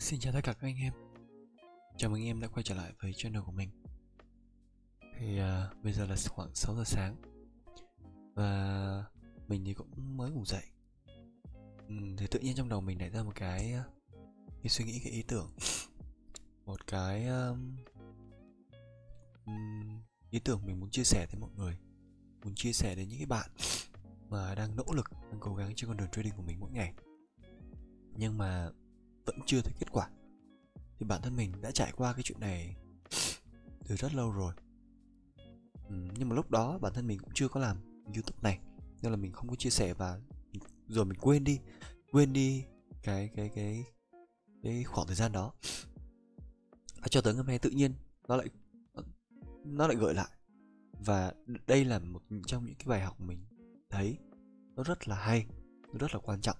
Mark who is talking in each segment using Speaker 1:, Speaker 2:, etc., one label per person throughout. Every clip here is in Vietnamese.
Speaker 1: Xin chào tất cả các anh em. Chào mừng anh em đã quay trở lại với channel của mình. Bây giờ là khoảng 6 giờ sáng và mình thì cũng mới ngủ dậy. Thì tự nhiên trong đầu mình nảy ra một cái suy nghĩ, cái ý tưởng, một cái ý tưởng mình muốn chia sẻ với mọi người, muốn chia sẻ đến những cái bạn mà đang nỗ lực, đang cố gắng trên con đường trading của mình mỗi ngày nhưng mà vẫn chưa thấy kết quả. Thì bản thân mình đã trải qua cái chuyện này từ rất lâu rồi. Nhưng mà lúc đó bản thân mình cũng chưa có làm YouTube này nên là mình không có chia sẻ, và rồi mình quên đi cái khoảng thời gian đó. Và cho tới ngày hôm nay tự nhiên nó lại gợi lại, và đây là một trong những cái bài học mình thấy nó rất là hay, nó rất là quan trọng,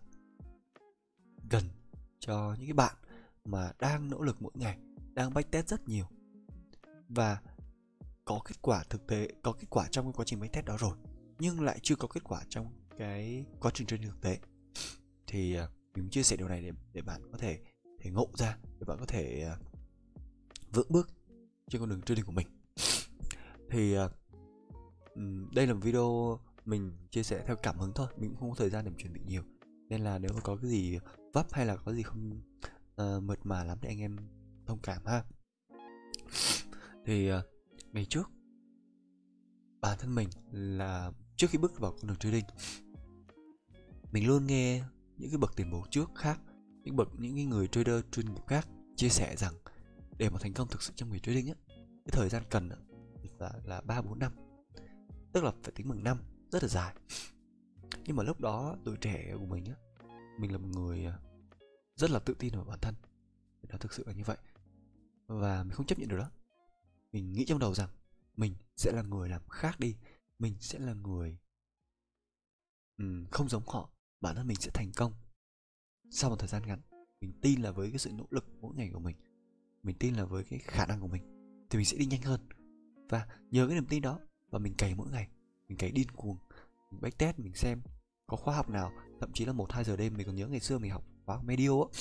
Speaker 1: cần cho những cái bạn mà đang nỗ lực mỗi ngày, đang backtest rất nhiều và có kết quả thực tế, có kết quả trong cái quá trình backtest đó rồi nhưng lại chưa có kết quả trong cái quá trình trading thực tế. Thì mình chia sẻ điều này để bạn có thể ngộ ra, để bạn có thể vững bước trên con đường trading của mình. Thì đây là một video mình chia sẻ theo cảm hứng thôi, mình cũng không có thời gian để chuẩn bị nhiều, nên là nếu mà có cái gì vấp hay là có gì không mượt mà lắm thì anh em thông cảm ha. Thì ngày trước bản thân mình là trước khi bước vào con đường trading, mình luôn nghe những cái bậc tiền bối trước khác, những cái người trader chuyên nghiệp khác chia sẻ rằng để mà thành công thực sự trong nghề trading á, cái thời gian cần là 3-4 năm, tức là phải tính bằng năm, rất là dài. Nhưng mà lúc đó tuổi trẻ của mình á, mình là một người rất là tự tin vào bản thân, nó thực sự là như vậy, và mình không chấp nhận được đó. Mình nghĩ trong đầu rằng mình sẽ là người làm khác đi, mình sẽ là người không giống họ, bản thân mình sẽ thành công sau một thời gian ngắn. Mình tin là với cái sự nỗ lực mỗi ngày của mình tin là với cái khả năng của mình thì mình sẽ đi nhanh hơn. Và nhờ cái niềm tin đó và mình cày mỗi ngày, mình cày điên cuồng, mình backtest, mình xem có khóa học nào, thậm chí là 1-2 giờ đêm. Mình còn nhớ ngày xưa mình học khóa Medio á,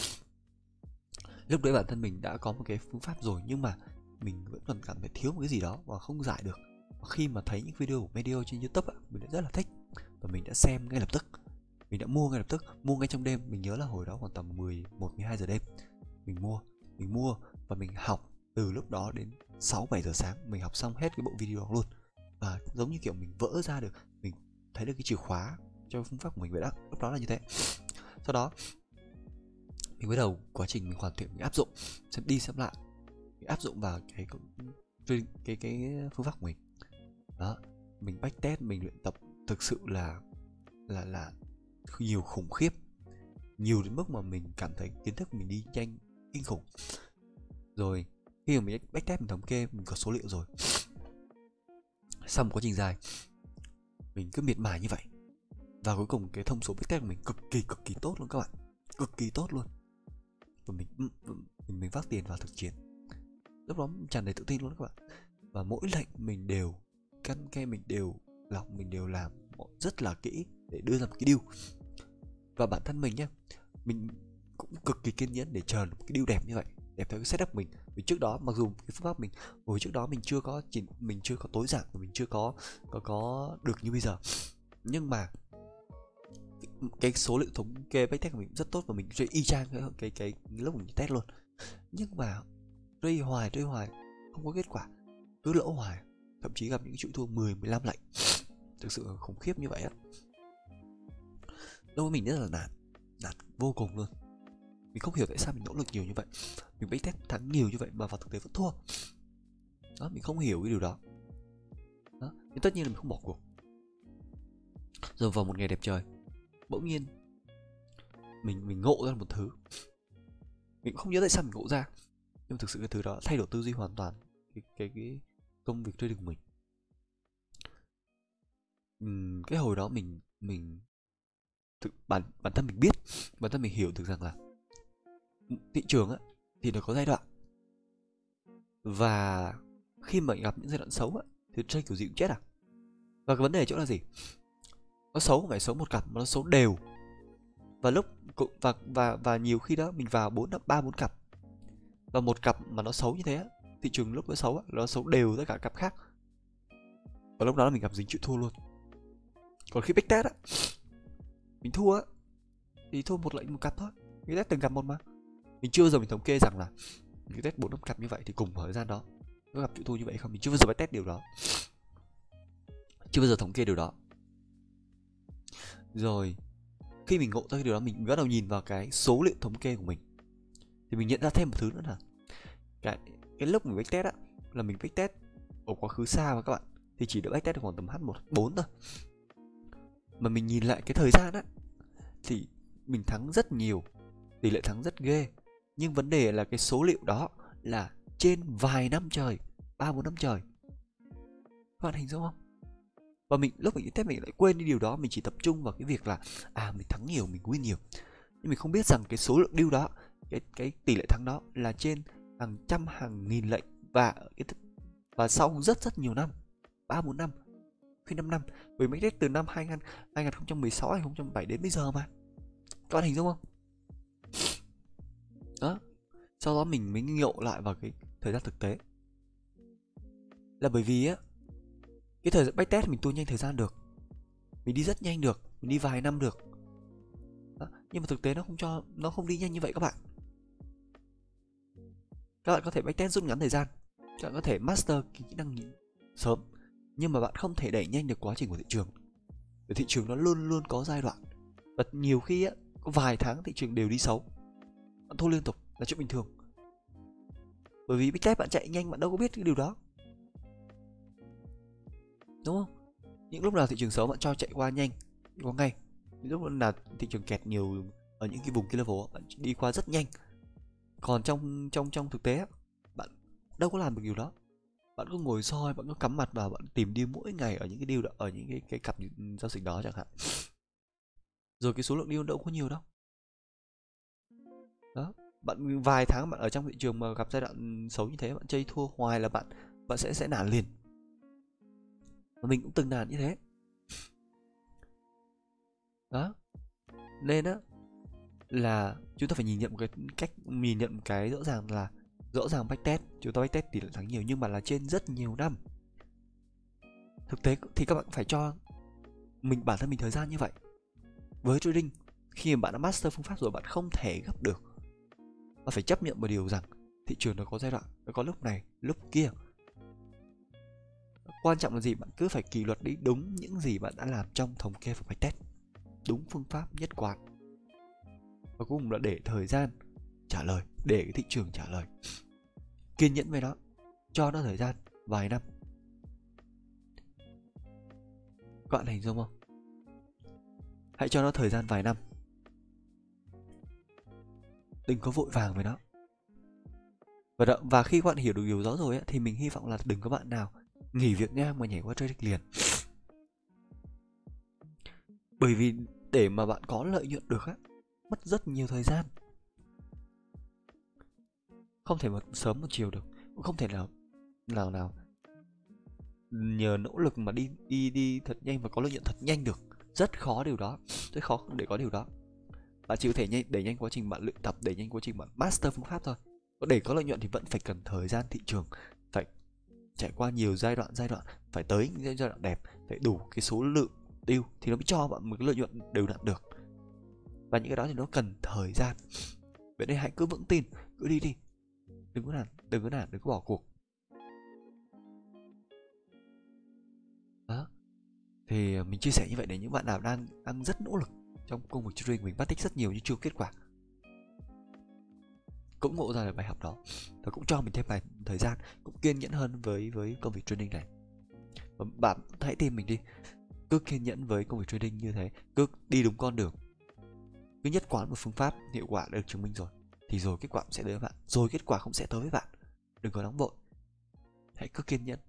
Speaker 1: lúc đấy bản thân mình đã có một cái phương pháp rồi nhưng mà mình vẫn còn cảm thấy thiếu một cái gì đó và không giải được. Và khi mà thấy những video của Medio trên YouTube á, mình đã rất là thích và mình đã xem ngay lập tức, mình đã mua ngay lập tức, mua ngay trong đêm. Mình nhớ là hồi đó khoảng tầm 11-12 giờ đêm mình mua và mình học từ lúc đó đến 6-7 giờ sáng, mình học xong hết cái bộ video đó luôn. Và giống như kiểu mình vỡ ra được, mình thấy được cái chìa khóa cho phương pháp của mình vậy đó. Lúc đó là như thế. Sau đó mình bắt đầu quá trình mình hoàn thiện, mình áp dụng, xem đi xem lại, mình áp dụng vào cái phương pháp của mình đó. Mình backtest, mình luyện tập thực sự là nhiều, khủng khiếp, nhiều đến mức mà mình cảm thấy kiến thức mình đi nhanh kinh khủng. Rồi khi mà mình backtest, mình thống kê, mình có số liệu rồi, sau một quá trình dài mình cứ miệt mài như vậy, và cuối cùng cái thông số backtest của mình cực kỳ tốt luôn các bạn, cực kỳ tốt luôn. Và mình vác tiền vào thực chiến, lúc đó tràn đầy tự tin luôn các bạn. Và mỗi lệnh mình đều căn ke, mình đều lọc, mình đều làm rất là kỹ để đưa ra một cái deal. Và bản thân mình nhá, mình cũng cực kỳ kiên nhẫn để chờ một cái deal đẹp như vậy, đẹp theo cái setup mình. Vì trước đó mặc dù cái phương pháp mình hồi trước đó mình chưa có tối giản, mình chưa có được như bây giờ, nhưng mà cái số liệu thống kê backtest của mình rất tốt và mình chơi y chang cái lúc mình test luôn. Nhưng mà trade hoài không có kết quả, cứ lỗ hoài, thậm chí gặp những chuỗi thua 10-15 lệnh, thực sự khủng khiếp như vậy á. Đối với mình rất là nản vô cùng luôn. Mình không hiểu tại sao mình nỗ lực nhiều như vậy, mình backtest thắng nhiều như vậy mà vào thực tế vẫn thua đó. Mình không hiểu cái điều đó. Nhưng tất nhiên là mình không bỏ cuộc. Rồi vào một ngày đẹp trời, bỗng nhiên mình ngộ ra một thứ, mình cũng không nhớ tại sao mình ngộ ra, nhưng mà thực sự cái thứ đó thay đổi tư duy hoàn toàn cái công việc trading của mình. Cái hồi đó mình bản thân mình biết, bản thân mình hiểu được rằng là thị trường á thì nó có giai đoạn, và khi mà gặp những giai đoạn xấu á thì trade kiểu gì cũng chết à. Và cái vấn đề ở chỗ là gì, nó xấu không phải xấu một cặp mà nó xấu đều. Và lúc và nhiều khi đó mình vào 3-4 cặp Và một cặp mà nó xấu như thế, thị trường lúc nó xấu, nó xấu đều tất cả cặp khác. Và lúc đó là mình gặp dính chịu thua luôn. Còn khi backtest á, mình thua á, thì thua một lệnh một cặp thôi. Mình test từng cặp một mà. Mình chưa bao giờ mình thống kê rằng là mình test 4-5 cặp như vậy thì cùng vào thời gian đó có gặp chịu thua như vậy không. Mình chưa bao giờ phải test điều đó. Chưa bao giờ thống kê điều đó. Rồi khi mình ngộ ra cái điều đó, mình bắt đầu nhìn vào cái số liệu thống kê của mình, thì mình nhận ra thêm một thứ nữa là cái lúc mình backtest á, là mình backtest ở quá khứ xa và các bạn, thì chỉ được backtest được khoảng tầm H1-4 thôi. Mà mình nhìn lại cái thời gian á, thì mình thắng rất nhiều, tỷ lệ thắng rất ghê. Nhưng vấn đề là cái số liệu đó là trên vài năm trời, 3-4 năm trời. Các bạn hình dung không? Và lúc mình test mình lại quên đi điều đó. Mình chỉ tập trung vào cái việc là mình thắng nhiều, mình win nhiều. Nhưng mình không biết rằng cái số lượng deal đó, cái tỷ lệ thắng đó là trên hàng trăm, hàng nghìn lệnh. Và sau rất nhiều năm, 3-4 năm, khi 5 năm. Bởi mình test từ năm 2016, 2017 đến bây giờ mà. Các bạn hình dung không? Đó. Sau đó mình mới ngộ lại vào cái thời gian thực tế. Là bởi vì á, cái thời gian backtest mình tua nhanh thời gian được, mình đi rất nhanh được, mình đi vài năm được. Đó. Nhưng mà thực tế nó không đi nhanh như vậy các bạn. Các bạn có thể backtest rút ngắn thời gian, các bạn có thể master kỹ năng sớm, nhưng mà bạn không thể đẩy nhanh được quá trình của thị trường. Bởi thị trường nó luôn luôn có giai đoạn, và nhiều khi á, có vài tháng thị trường đều đi xấu, bạn thua liên tục là chuyện bình thường. Bởi vì backtest bạn chạy nhanh, bạn đâu có biết cái điều đó, đúng không? Những lúc nào thị trường xấu bạn cho chạy qua nhanh, đi qua ngay. Những lúc nào thị trường kẹt nhiều ở những cái vùng kia level, bạn đi qua rất nhanh. Còn trong thực tế, bạn đâu có làm được điều đó. Bạn cứ ngồi soi, bạn cứ cắm mặt vào, bạn tìm deal mỗi ngày ở những cái deal đó, ở những cái cặp giao dịch đó chẳng hạn. Rồi cái số lượng deal đâu có nhiều đâu. Đó, bạn vài tháng bạn ở trong thị trường mà gặp giai đoạn xấu như thế, bạn chơi thua hoài là bạn sẽ nản liền. Và mình cũng từng nản như thế. Đó. Nên á, là chúng ta phải nhìn nhận một cái rõ ràng backtest, chúng ta backtest tỷ lệ thắng nhiều nhưng mà là trên rất nhiều năm. Thực tế thì các bạn phải cho bản thân mình thời gian như vậy. Với trading, khi mà bạn đã master phương pháp rồi, bạn không thể gấp được. Bạn phải chấp nhận một điều rằng thị trường nó có giai đoạn, nó có lúc này, lúc kia. Quan trọng là gì? Bạn cứ phải kỷ luật đi đúng những gì bạn đã làm trong thống kê và backtest. Đúng phương pháp nhất quán. Và cuối cùng là để thời gian trả lời, để cái thị trường trả lời. Kiên nhẫn với nó, cho nó thời gian vài năm. Các bạn hình dung không? Hãy cho nó thời gian vài năm. Đừng có vội vàng với nó. Và khi các bạn hiểu được điều đó rồi ấy, thì mình hy vọng là đừng có bạn nào nghỉ việc ngang mà nhảy qua trading liền. Bởi vì để mà bạn có lợi nhuận được á, mất rất nhiều thời gian. Không thể một sớm một chiều được, cũng không thể nào nhờ nỗ lực mà đi thật nhanh và có lợi nhuận thật nhanh được. Rất khó điều đó, rất khó để có điều đó. Bạn chỉ có thể đẩy nhanh quá trình bạn luyện tập, đẩy nhanh quá trình bạn master phương pháp thôi. Để có lợi nhuận thì vẫn phải cần thời gian thị trường, phải trải qua nhiều giai đoạn, phải tới những giai đoạn đẹp, phải đủ cái số lượng deal thì nó mới cho bạn một cái lợi nhuận đều đặn được. Và những cái đó thì nó cần thời gian. Vậy nên hãy cứ vững tin, cứ đi, đừng có bỏ cuộc. Đó. Thì mình chia sẻ như vậy để những bạn nào đang rất nỗ lực trong công việc trading, mình bắt tích rất nhiều nhưng chưa kết quả, cũng ngộ ra được bài học đó, và cũng cho mình thêm thời gian, cũng kiên nhẫn hơn với công việc trading này. Và bạn hãy tin mình đi, cứ kiên nhẫn với công việc trading như thế, cứ đi đúng con đường, cứ nhất quán một phương pháp hiệu quả đã được chứng minh rồi, thì rồi kết quả cũng sẽ đến với bạn, rồi kết quả cũng sẽ tới với bạn. Đừng có nóng vội, hãy cứ kiên nhẫn.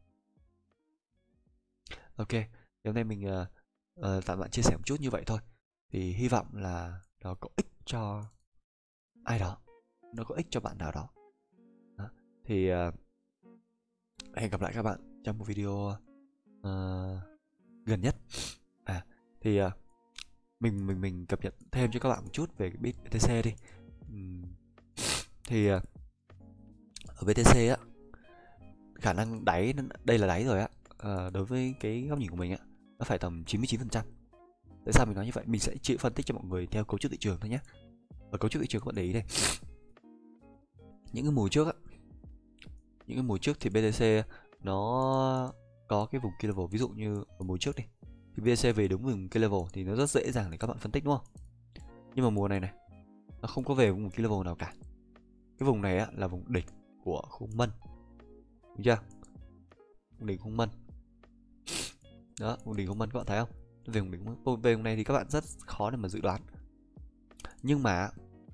Speaker 1: Ok, hôm nay mình tạm bạn chia sẻ một chút như vậy thôi, thì hy vọng là nó có ích cho ai đó, nó có ích cho bạn nào đó. Đó. Thì hẹn gặp lại các bạn trong một video gần nhất. Thì mình cập nhật thêm cho các bạn một chút về cái BTC đi. Thì ở BTC á, khả năng đáy đây là đáy rồi á, đối với cái góc nhìn của mình á, nó phải tầm 99%. Tại sao mình nói như vậy? Mình sẽ chỉ phân tích cho mọi người theo cấu trúc thị trường thôi nhé. Ở cấu trúc thị trường các bạn để ý đây, những cái mùa trước á, những cái mùa trước thì BTC nó có cái vùng key level, ví dụ như ở mùa trước đi thì BTC về đúng vùng key level thì nó rất dễ dàng để các bạn phân tích, đúng không? Nhưng mà mùa này này, nó không có về vùng key level nào cả. Cái vùng này á là vùng đỉnh của khung Mân, đúng chưa? Vùng đỉnh khung Mân đó, vùng đỉnh khung Mân các bạn thấy không? Về vùng đỉnh, về vùng này thì các bạn rất khó để mà dự đoán. Nhưng mà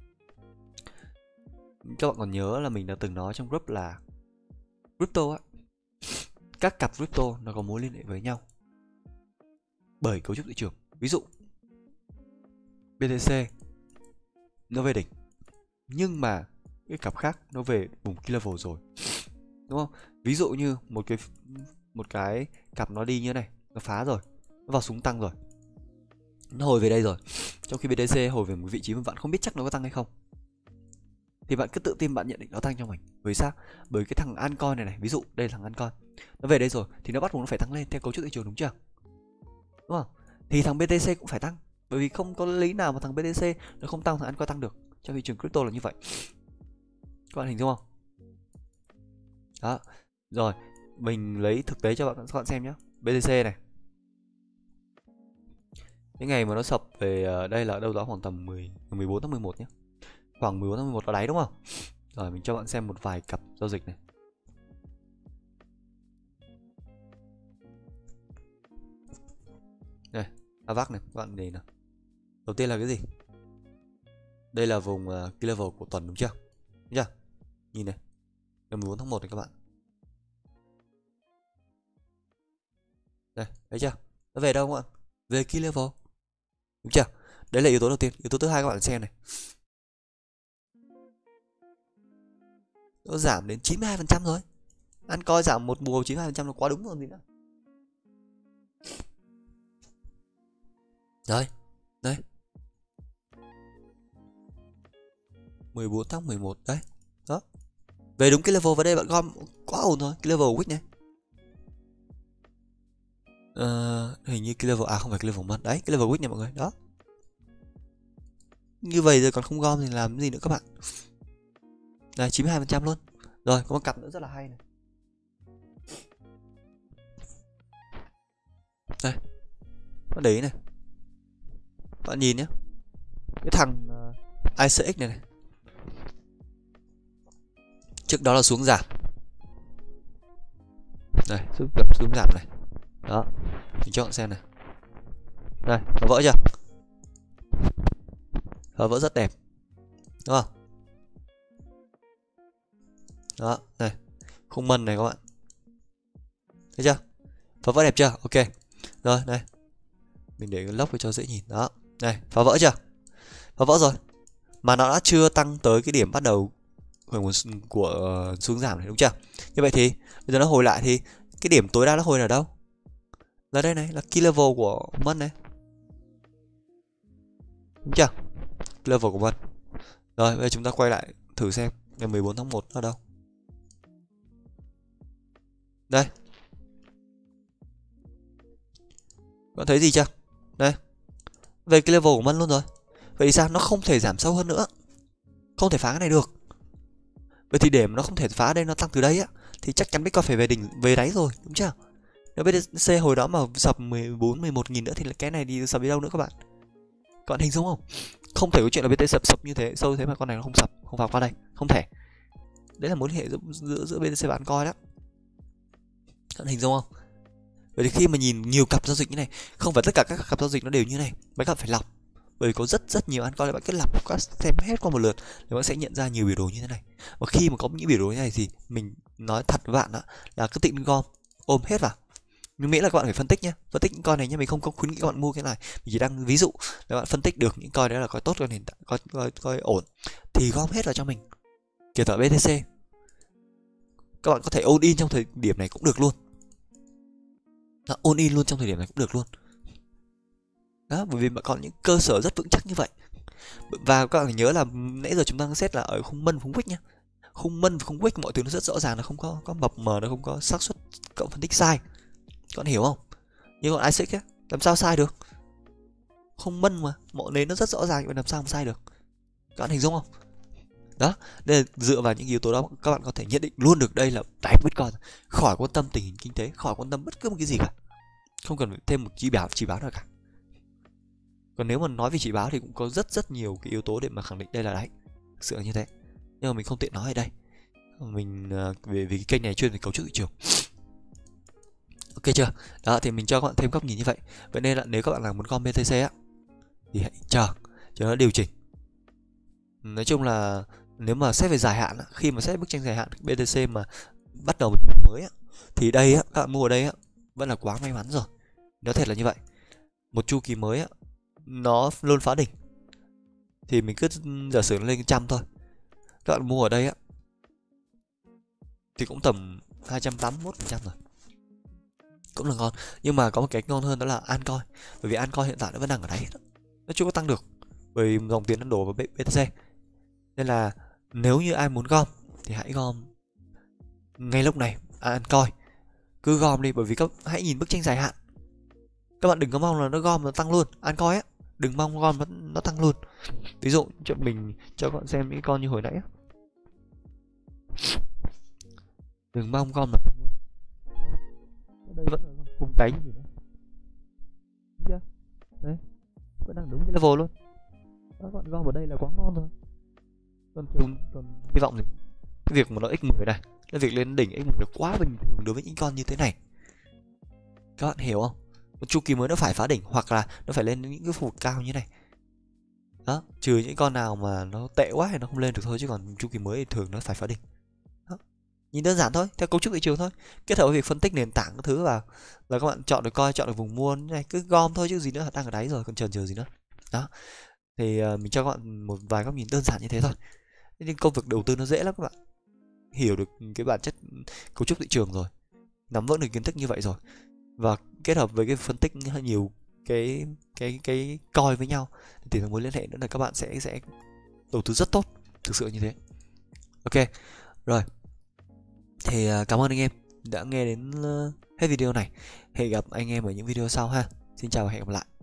Speaker 1: các bạn còn nhớ là mình đã từng nói trong group là crypto á, các cặp crypto nó có mối liên hệ với nhau bởi cấu trúc thị trường. Ví dụ BTC nó về đỉnh, nhưng mà cái cặp khác nó về vùng key level rồi, đúng không? Ví dụ như một cái cặp nó đi như này, nó phá rồi, nó vào súng tăng rồi, nó hồi về đây rồi, trong khi BTC hồi về một vị trí mà bạn không biết chắc nó có tăng hay không, thì bạn cứ tự tin bạn nhận định nó tăng cho mình. Bởi sao? Bởi cái thằng Altcoin này, ví dụ đây là thằng Altcoin, nó về đây rồi thì nó bắt buộc nó phải tăng lên theo cấu trúc thị trường, đúng chưa? Đúng không? Thì thằng BTC cũng phải tăng, bởi vì không có lý nào mà thằng BTC nó không tăng, thằng Altcoin tăng được. Trong thị trường crypto là như vậy, các bạn hình dung không? Đó, rồi mình lấy thực tế cho các bạn xem nhé. BTC này, cái ngày mà nó sập về đây là đâu đó khoảng tầm 14 tháng 11 nhé, khoảng 14 tháng 11 là đáy, đúng không? Rồi mình cho bạn xem một vài cặp giao dịch này. Đây, AVAX này, các bạn nhìn nào. Đầu tiên là cái gì? Đây là vùng key level của tuần, đúng chưa? Đúng chưa? Nhìn này, ngày 14 tháng 1 này các bạn. Đây, thấy chưa? Nó về đâu các bạn? Về key level. Đúng chưa? Đấy là yếu tố đầu tiên. Yếu tố thứ hai các bạn xem này. Nó giảm đến 92% rồi. Ăn coi giảm một mùa 92% là quá đúng rồi gì nữa. Đây, đây. 14 tháng 11 đấy. Đó. Về đúng cái level vào đây bạn gom quá ổn rồi, cái level Wick này. Hình như cái level không phải cái level mất đấy, cái level Wick này mọi người. Đó. Như vậy rồi còn không gom thì làm cái gì nữa các bạn. Đây 92% luôn. Rồi có một cặp nữa rất là hay này. Đây. Bạn để ý này. Bạn nhìn nhé. Cái thằng ICX này này. Trước đó là xuống giảm. Đây, xuống giảm này. Đó. Mình cho bạn xem này. Đây, nó vỡ chưa? Nó vỡ rất đẹp. Đúng không? Đó, này. Khung Mân này các bạn. Thấy chưa? Phá vỡ đẹp chưa? Ok. Rồi, đây. Mình để cái lốc cho dễ nhìn. Đó. Này, phá vỡ chưa? Phá vỡ rồi. Mà nó đã chưa tăng tới cái điểm bắt đầu của xuống giảm này, đúng chưa? Như vậy thì bây giờ nó hồi lại thì cái điểm tối đa nó hồi ở đâu? Là đây này, là key level của Mân này. Đúng chưa? Key level của Mân. Rồi, bây giờ chúng ta quay lại thử xem ngày 14 tháng 1 ở đâu. Đây. Bạn thấy gì chưa? Đây. Về cái level của Mân luôn rồi. Vậy thì sao? Nó không thể giảm sâu hơn nữa. Không thể phá cái này được. Vậy thì để mà nó không thể phá đây, nó tăng từ đây á, thì chắc chắn Bitcoin phải về đỉnh, về đáy rồi, đúng chưa? Nếu BTC hồi đó mà sập 14, 11 nghìn nữa thì cái này đi sập đi đâu nữa các bạn? Các bạn hình dung không? Không thể có chuyện là BTC sập như thế, sâu thế mà con này nó không sập, không vào qua đây, không thể. Đấy là mối liên hệ giữa BTC và Altcoin đó. Các bạn hình dung không? Vậy thì khi mà nhìn nhiều cặp giao dịch như này, không phải tất cả các cặp giao dịch nó đều như này, mấy các bạn phải lọc. Bởi vì có rất nhiều Altcoin, bạn cứ lọc, các xem hết qua một lượt thì bạn sẽ nhận ra nhiều biểu đồ như thế này. Và khi mà có những biểu đồ như này thì mình nói thật với bạn đó, là cứ tịnh gom ôm hết vào. Nhưng miễn là các bạn phải phân tích nhé, phân tích những coin này nhé, mình không có khuyến nghị các bạn mua cái này, mình chỉ đang ví dụ để bạn phân tích được những coin đấy là coin tốt, coin hiện tại, coin ổn thì gom hết vào cho mình. Kể cả BTC, các bạn có thể ôn in trong thời điểm này cũng được luôn. Đó, ôn in luôn trong thời điểm này cũng được luôn. Đó, bởi vì bạn có những cơ sở rất vững chắc như vậy. Và các bạn phải nhớ là nãy giờ chúng ta xét là ở khung Mân, khung Wick nhá. khung mân và khung wick mọi thứ nó rất rõ ràng, nó không có mập mờ, nó không có xác suất cậu phân tích sai. Các bạn hiểu không? Nhưng còn i6 á, làm sao sai được? Khung mân mà, mọi nền nó rất rõ ràng, làm sao mà sai được? Các bạn hình dung không? Đó, nên dựa vào những yếu tố đó các bạn có thể nhận định luôn được đây là đáy Bitcoin, khỏi quan tâm tình hình kinh tế, khỏi quan tâm bất cứ một cái gì cả, không cần phải thêm một chỉ báo nào cả. Còn nếu mà nói về chỉ báo thì cũng có rất nhiều cái yếu tố để mà khẳng định đây là đáy, thực sự là như thế, nhưng mà mình không tiện nói ở đây. Mình về cái kênh này chuyên về cấu trúc thị trường, ok chưa? Đó thì mình cho các bạn thêm góc nhìn như vậy. Vậy nên là nếu các bạn là muốn gom BTC á thì hãy chờ nó điều chỉnh. Nói chung là nếu mà xét về dài hạn, khi mà xét bức tranh dài hạn BTC mà bắt đầu một mới thì đây các bạn mua ở đây vẫn là quá may mắn rồi. Nói thật là như vậy. Một chu kỳ mới nó luôn phá đỉnh thì mình cứ giả sử nó lên 100 thôi. Các bạn mua ở đây thì cũng tầm 281% rồi, cũng là ngon. Nhưng mà có một cái ngon hơn đó là Altcoin, bởi vì Altcoin hiện tại nó vẫn đang ở đấy, nó chưa có tăng được bởi dòng tiền nó đổ vào BTC. Nên là nếu như ai muốn gom thì hãy gom ngay lúc này Altcoin, cứ gom đi, bởi vì các hãy nhìn bức tranh dài hạn. Các bạn đừng có mong là nó gom nó tăng luôn. Altcoin đừng mong gom nó tăng luôn. Ví dụ mình cho các bạn xem những con như hồi nãy đừng mong gom là đây vẫn là cùng cánh gì nữa, đúng chưa? Đấy, vẫn đang đúng cái level luôn. Các bạn gom ở đây là quá ngon rồi. Còn hy vọng gì? Cái việc mà nó x10 này, cái việc lên đỉnh x10 là quá bình thường đối với những con như thế này. Các bạn hiểu không? Một chu kỳ mới nó phải phá đỉnh hoặc là nó phải lên những cái khu vực cao như này. Đó, trừ những con nào mà nó tệ quá thì nó không lên được thôi, chứ còn chu kỳ mới thì thường nó phải phá đỉnh. Đó. Nhìn đơn giản thôi, theo cấu trúc thị trường thôi. Kết hợp với việc phân tích nền tảng các thứ vào là các bạn chọn được coi, chọn được vùng mua như này, cứ gom thôi chứ gì nữa, đang ở đáy rồi còn chần chừ gì nữa. Đó. Thì mình cho các bạn một vài góc nhìn đơn giản như thế thôi. Nhưng công việc đầu tư nó dễ lắm các bạn. Hiểu được cái bản chất cấu trúc thị trường rồi, nắm vững được kiến thức như vậy rồi, và kết hợp với cái phân tích nhiều cái coi với nhau thì mối liên hệ nữa là các bạn sẽ đầu tư rất tốt, thực sự như thế. Ok rồi, thì cảm ơn anh em đã nghe đến hết video này. Hẹn gặp anh em ở những video sau ha. Xin chào và hẹn gặp lại.